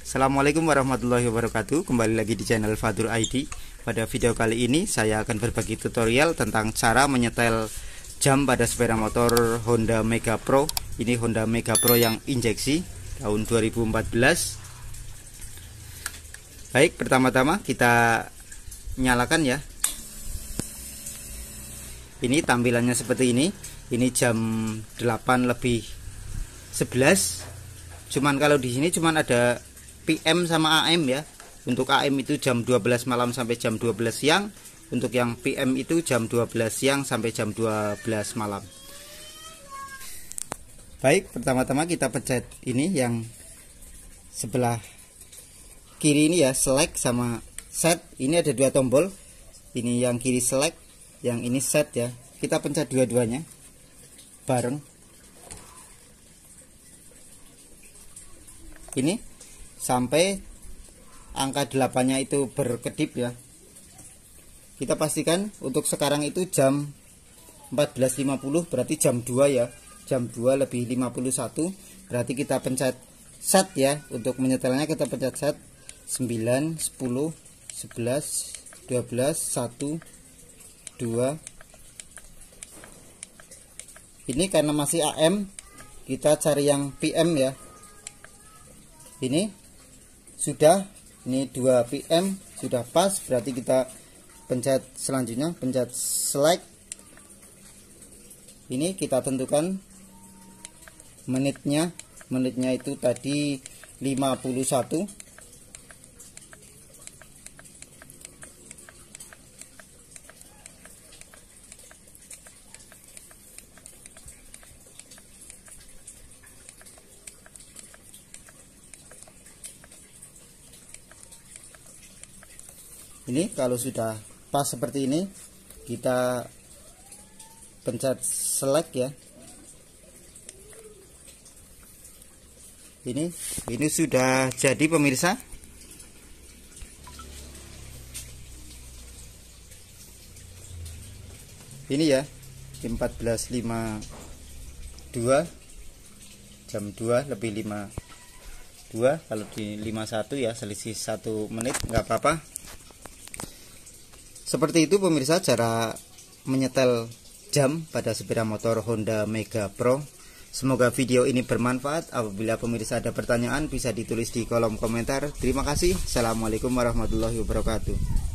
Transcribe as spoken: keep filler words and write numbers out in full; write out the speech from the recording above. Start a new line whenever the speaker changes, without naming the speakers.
Assalamualaikum warahmatullahi wabarakatuh. Kembali lagi di channel Fatur I D. Pada video kali ini saya akan berbagi tutorial tentang cara menyetel jam pada sepeda motor Honda Mega Pro. Ini Honda Mega Pro yang injeksi tahun dua ribu empat belas. Baik, pertama-tama kita nyalakan ya. Ini tampilannya seperti ini. Ini jam delapan lebih sebelas. Cuman kalau di sini cuman ada P M sama A M ya. Untuk A M itu jam dua belas malam sampai jam dua belas siang. Untuk yang P M itu jam dua belas siang sampai jam dua belas malam. Baik, pertama-tama kita pencet ini yang sebelah kiri ini ya, select sama set. Ini ada dua tombol. Ini yang kiri select, yang ini set ya. Kita pencet dua-duanya bareng. Ini sampai angka delapan nya itu berkedip ya. Kita pastikan untuk sekarang itu jam empat belas lima puluh, berarti jam dua ya. Jam dua lebih lima puluh satu. Berarti kita pencet set ya. Untuk menyetelnya kita pencet set. Sembilan, sepuluh, sebelas, dua belas, satu, dua. Ini karena masih A M, kita cari yang P M ya. Ini sudah, ini dua P M sudah pas, berarti kita pencet selanjutnya, pencet select. Ini kita tentukan menitnya. Menitnya itu tadi lima puluh satu. Ini kalau sudah pas seperti ini, kita pencet select ya. Ini ini sudah jadi pemirsa. Ini ya, empat belas lima puluh dua, jam dua lebih lima puluh dua. Kalau di lima puluh satu ya, selisih satu menit, nggak apa-apa. Seperti itu pemirsa cara menyetel jam pada sepeda motor Honda Mega Pro. Semoga video ini bermanfaat. Apabila pemirsa ada pertanyaan bisa ditulis di kolom komentar. Terima kasih. Assalamualaikum warahmatullahi wabarakatuh.